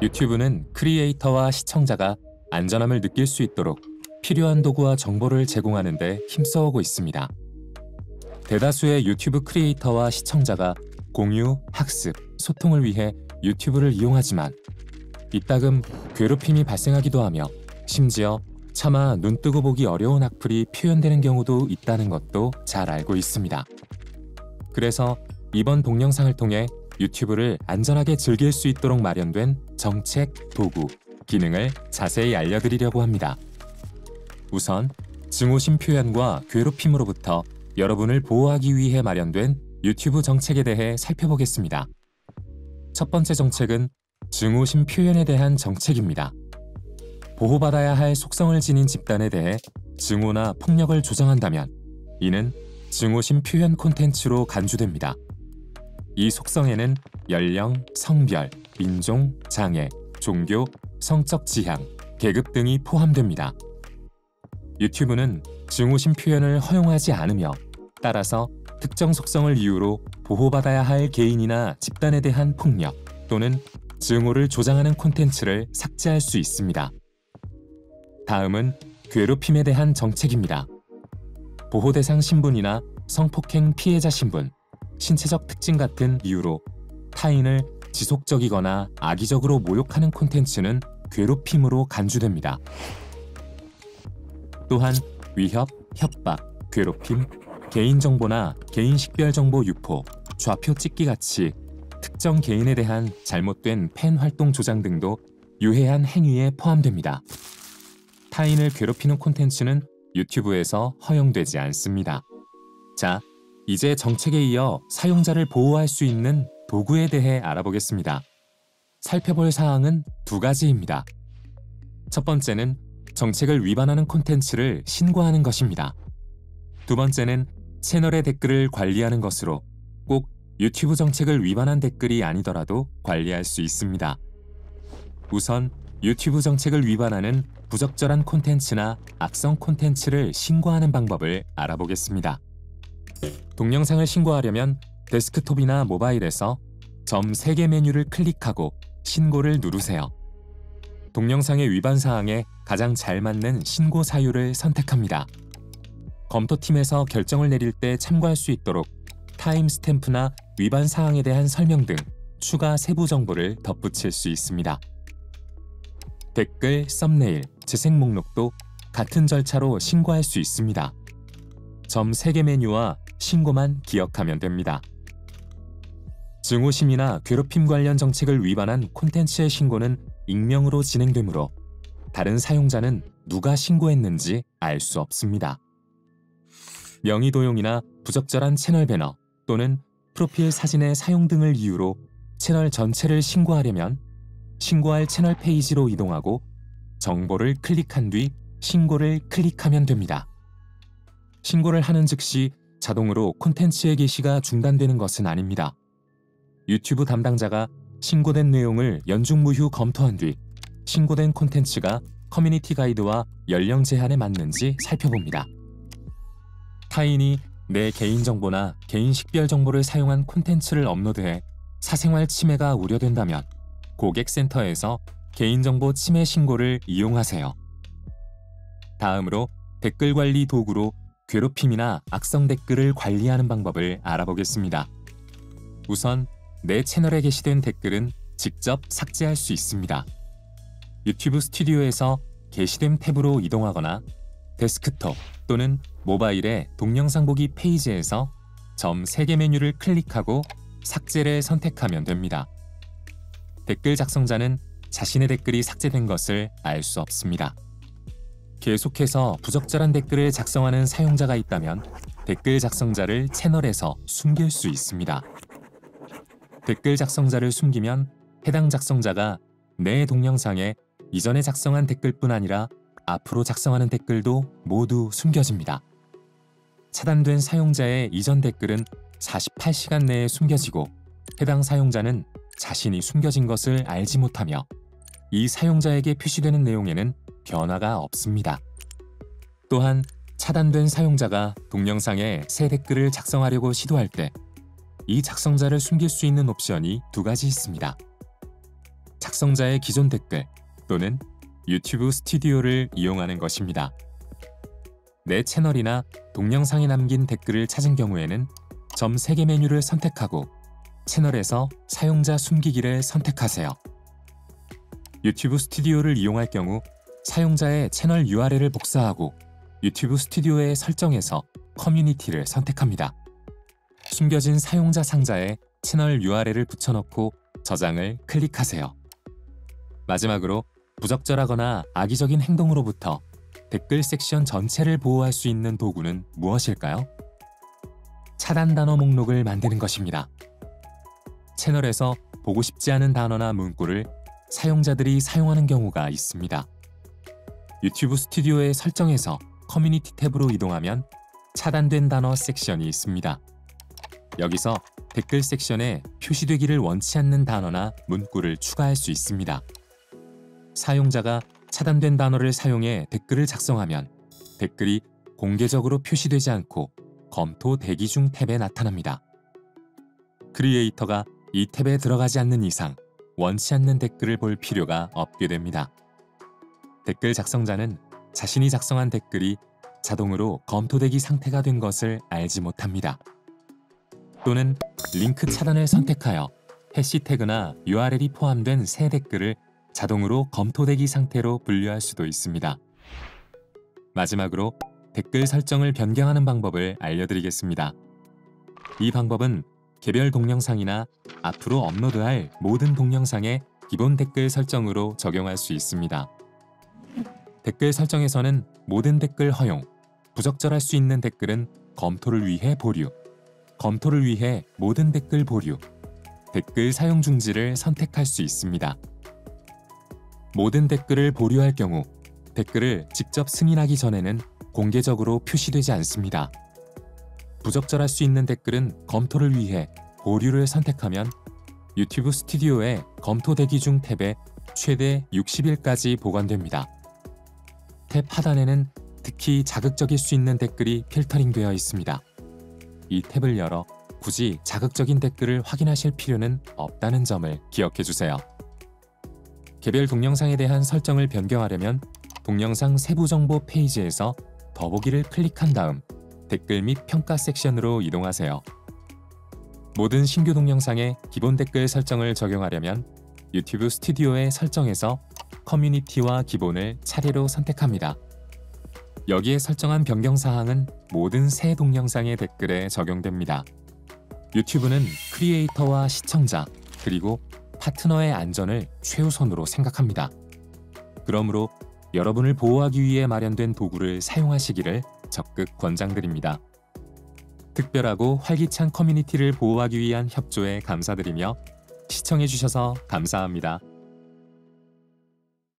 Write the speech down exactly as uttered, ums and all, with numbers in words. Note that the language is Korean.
유튜브는 크리에이터와 시청자가 안전함을 느낄 수 있도록 필요한 도구와 정보를 제공하는 데 힘써오고 있습니다. 대다수의 유튜브 크리에이터와 시청자가 공유, 학습, 소통을 위해 유튜브를 이용하지만 이따금 괴롭힘이 발생하기도 하며 심지어 차마 눈뜨고 보기 어려운 악플이 표현되는 경우도 있다는 것도 잘 알고 있습니다. 그래서 이번 동영상을 통해 유튜브를 안전하게 즐길 수 있도록 마련된 정책, 도구, 기능을 자세히 알려드리려고 합니다. 우선 증오심 표현과 괴롭힘으로부터 여러분을 보호하기 위해 마련된 유튜브 정책에 대해 살펴보겠습니다. 첫 번째 정책은 증오심 표현에 대한 정책입니다. 보호받아야 할 속성을 지닌 집단에 대해 증오나 폭력을 조장한다면 이는 증오심 표현 콘텐츠로 간주됩니다. 이 속성에는 연령, 성별, 인종, 장애, 종교, 성적 지향, 계급 등이 포함됩니다. 유튜브는 증오심 표현을 허용하지 않으며 따라서 특정 속성을 이유로 보호받아야 할 개인이나 집단에 대한 폭력 또는 증오를 조장하는 콘텐츠를 삭제할 수 있습니다. 다음은 괴롭힘에 대한 정책입니다. 보호 대상 신분이나 성폭행 피해자 신분, 신체적 특징 같은 이유로 타인을 지속적이거나 악의적으로 모욕하는 콘텐츠는 괴롭힘으로 간주됩니다. 또한 위협, 협박, 괴롭힘, 개인정보나 개인식별정보 유포, 좌표 찍기 같이 특정 개인에 대한 잘못된 팬 활동 조장 등도 유해한 행위에 포함됩니다. 타인을 괴롭히는 콘텐츠는 유튜브에서 허용되지 않습니다. 자, 이제 정책에 이어 사용자를 보호할 수 있는 도구에 대해 알아보겠습니다. 살펴볼 사항은 두 가지입니다. 첫 번째는 정책을 위반하는 콘텐츠를 신고하는 것입니다. 두 번째는 채널의 댓글을 관리하는 것으로 꼭 유튜브 정책을 위반한 댓글이 아니더라도 관리할 수 있습니다. 우선 유튜브 정책을 위반하는 부적절한 콘텐츠나 악성 콘텐츠를 신고하는 방법을 알아보겠습니다. 동영상을 신고하려면 데스크톱이나 모바일에서 점 세 개 메뉴를 클릭하고 신고를 누르세요. 동영상의 위반 사항에 가장 잘 맞는 신고 사유를 선택합니다. 검토팀에서 결정을 내릴 때 참고할 수 있도록 타임 스탬프나 위반 사항에 대한 설명 등 추가 세부 정보를 덧붙일 수 있습니다. 댓글, 썸네일, 재생 목록도 같은 절차로 신고할 수 있습니다. 점 세 개 메뉴와 신고만 기억하면 됩니다. 증오심이나 괴롭힘 관련 정책을 위반한 콘텐츠의 신고는 익명으로 진행되므로 다른 사용자는 누가 신고했는지 알 수 없습니다. 명의 도용이나 부적절한 채널 배너 또는 프로필 사진의 사용 등을 이유로 채널 전체를 신고하려면 신고할 채널 페이지로 이동하고 정보를 클릭한 뒤 신고를 클릭하면 됩니다. 신고를 하는 즉시 자동으로 콘텐츠의 게시가 중단되는 것은 아닙니다. 유튜브 담당자가 신고된 내용을 연중무휴 검토한 뒤 신고된 콘텐츠가 커뮤니티 가이드와 연령 제한에 맞는지 살펴봅니다. 타인이 내 개인정보나 개인 식별 정보를 사용한 콘텐츠를 업로드해 사생활 침해가 우려된다면 고객센터에서 개인정보 침해 신고를 이용하세요. 다음으로 댓글 관리 도구로 괴롭힘이나 악성 댓글을 관리하는 방법을 알아보겠습니다. 우선 내 채널에 게시된 댓글은 직접 삭제할 수 있습니다. 유튜브 스튜디오에서 게시된 탭으로 이동하거나 데스크톱 또는 모바일의 동영상 보기 페이지에서 점 세 개 메뉴를 클릭하고 삭제를 선택하면 됩니다. 댓글 작성자는 자신의 댓글이 삭제된 것을 알 수 없습니다. 계속해서 부적절한 댓글을 작성하는 사용자가 있다면 댓글 작성자를 채널에서 숨길 수 있습니다. 댓글 작성자를 숨기면 해당 작성자가 내 동영상에 이전에 작성한 댓글뿐 아니라 앞으로 작성하는 댓글도 모두 숨겨집니다. 차단된 사용자의 이전 댓글은 사십팔 시간 내에 숨겨지고 해당 사용자는 자신이 숨겨진 것을 알지 못하며 이 사용자에게 표시되는 내용에는 변화가 없습니다. 또한 차단된 사용자가 동영상에 새 댓글을 작성하려고 시도할 때 이 작성자를 숨길 수 있는 옵션이 두 가지 있습니다. 작성자의 기존 댓글 또는 유튜브 스튜디오를 이용하는 것입니다. 내 채널이나 동영상에 남긴 댓글을 찾은 경우에는 점 세 개 메뉴를 선택하고 채널에서 사용자 숨기기를 선택하세요. 유튜브 스튜디오를 이용할 경우 사용자의 채널 유알엘을 복사하고 유튜브 스튜디오의 설정에서 커뮤니티를 선택합니다. 숨겨진 사용자 상자에 채널 유알엘을 붙여넣고 저장을 클릭하세요. 마지막으로 부적절하거나 악의적인 행동으로부터 댓글 섹션 전체를 보호할 수 있는 도구는 무엇일까요? 차단 단어 목록을 만드는 것입니다. 채널에서 보고 싶지 않은 단어나 문구를 사용자들이 사용하는 경우가 있습니다. 유튜브 스튜디오의 설정에서 커뮤니티 탭으로 이동하면 차단된 단어 섹션이 있습니다. 여기서 댓글 섹션에 표시되기를 원치 않는 단어나 문구를 추가할 수 있습니다. 사용자가 차단된 단어를 사용해 댓글을 작성하면 댓글이 공개적으로 표시되지 않고 검토 대기 중 탭에 나타납니다. 크리에이터가 이 탭에 들어가지 않는 이상 원치 않는 댓글을 볼 필요가 없게 됩니다. 댓글 작성자는 자신이 작성한 댓글이 자동으로 검토되기 상태가 된 것을 알지 못합니다. 또는 링크 차단을 선택하여 해시태그나 유알엘이 포함된 새 댓글을 자동으로 검토되기 상태로 분류할 수도 있습니다. 마지막으로 댓글 설정을 변경하는 방법을 알려드리겠습니다. 이 방법은 개별 동영상이나 앞으로 업로드할 모든 동영상의 기본 댓글 설정으로 적용할 수 있습니다. 댓글 설정에서는 모든 댓글 허용, 부적절할 수 있는 댓글은 검토를 위해 보류, 검토를 위해 모든 댓글 보류, 댓글 사용 중지를 선택할 수 있습니다. 모든 댓글을 보류할 경우 댓글을 직접 승인하기 전에는 공개적으로 표시되지 않습니다. 부적절할 수 있는 댓글은 검토를 위해 보류를 선택하면 유튜브 스튜디오의 검토 대기 중 탭에 최대 육십 일까지 보관됩니다. 탭 하단에는 특히 자극적일 수 있는 댓글이 필터링되어 있습니다. 이 탭을 열어 굳이 자극적인 댓글을 확인하실 필요는 없다는 점을 기억해 주세요. 개별 동영상에 대한 설정을 변경하려면 동영상 세부 정보 페이지에서 더보기를 클릭한 다음 댓글 및 평가 섹션으로 이동하세요. 모든 신규 동영상에 기본 댓글 설정을 적용하려면 유튜브 스튜디오의 설정에서 커뮤니티와 기본을 차례로 선택합니다. 여기에 설정한 변경 사항은 모든 새 동영상의 댓글에 적용됩니다. 유튜브는 크리에이터와 시청자, 그리고 파트너의 안전을 최우선으로 생각합니다. 그러므로 여러분을 보호하기 위해 마련된 도구를 사용하시기를 적극 권장드립니다. 특별하고 활기찬 커뮤니티를 보호하기 위한 협조에 감사드리며 시청해주셔서 감사합니다.